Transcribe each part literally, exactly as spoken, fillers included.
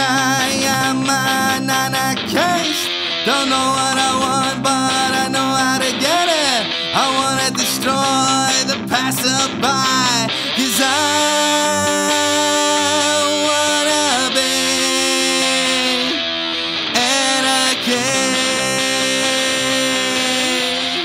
I am an anarchist. Don't know what I want, but I know how to get it. I wanna destroy the passerby, 'cause I wanna be anarchist.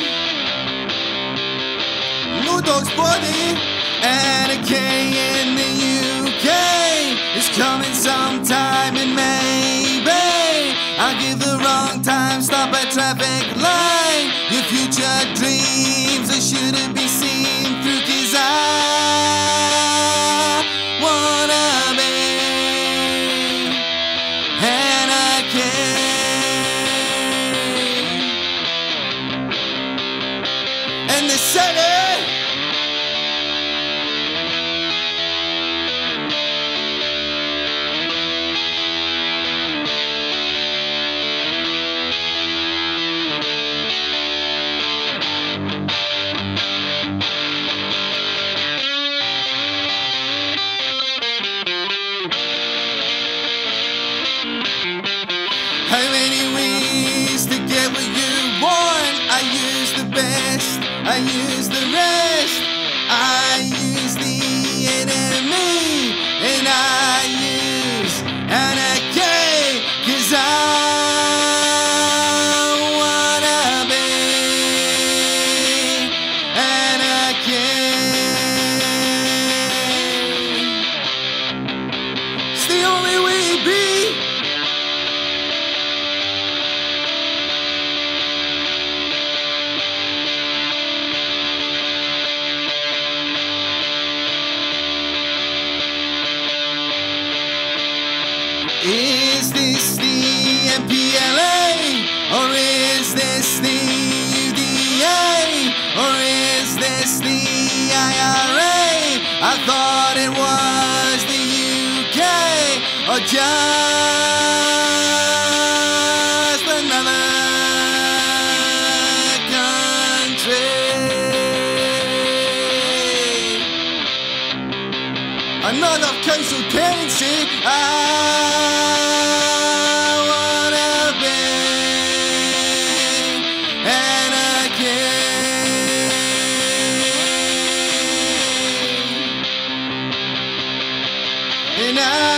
New Dog's body, Anarchy in the U K is coming sometime in maybe. I'll give the wrong time, stop a traffic light. Your future dreams they shouldn't be seen through, 'cause I wanna be anarchist. And they said it. How many ways to get what you want? I use the best, I use the rest. I use the enemy, and I use anarchy, 'cause I wanna be anarchist. It's the only way to be. Is this the M P L A, or is this the U D A, or is this the I R A? I thought it was the U K, or just another country. Another consultancy. I wanna be anarchist. And I